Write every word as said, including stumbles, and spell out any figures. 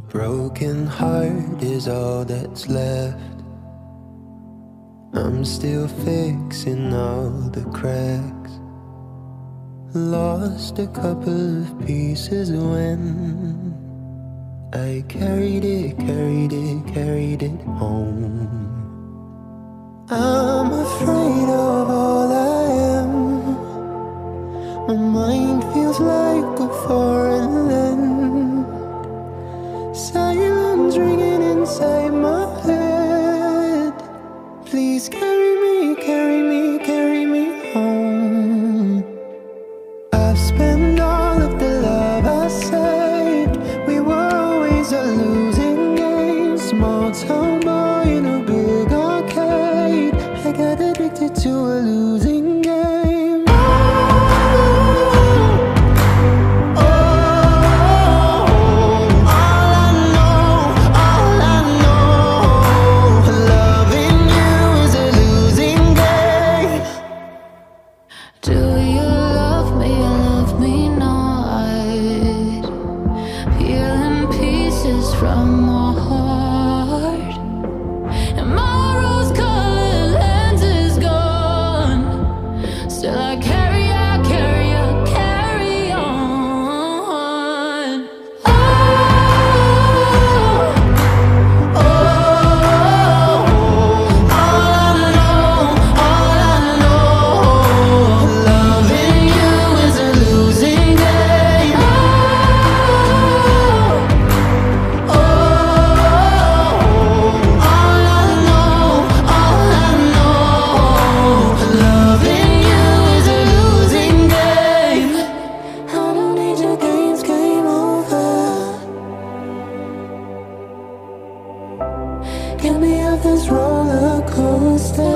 broken heart is all that's left. I'm still fixing all the cracks. Lost a couple of pieces when I carried it, carried it, carried it home. I'm afraid of all I am. My mind feels like a foreign land. Silence ringing inside my head. Please carry me, carry me, carry me home. I've spent all of the love I saved. We were always a losing game. Small town boy in a big arcade. I got addicted to a losing game. From my heart, and my rose-colored lens is gone. Still I carry, I carry, I carry on. Oh, oh, all I know, all I know, loving you is a losing game. Get me off this roller coaster.